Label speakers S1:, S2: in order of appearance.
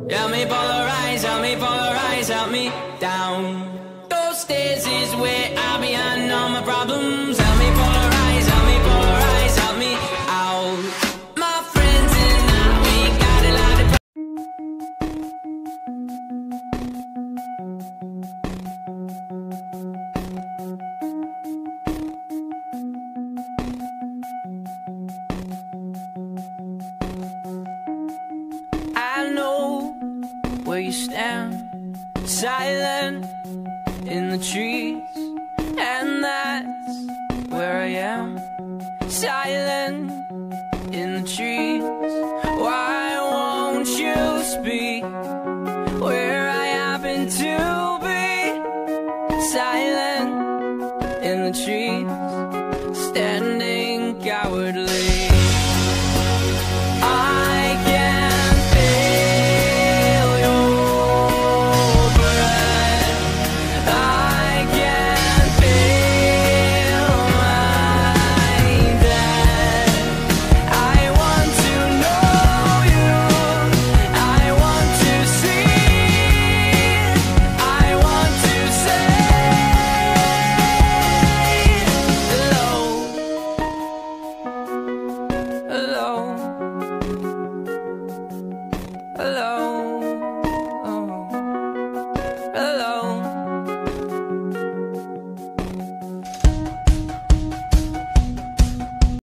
S1: help me down. Those stairs is where I behind all my problems. Help me polarize, help me polarize, help me out. My friends and I, we got a lot of I know where you stand, silent in the trees, and that's where I am, silent in the trees. Why won't you speak where I happen to be? Silent in the trees, standing cowardly. Hello.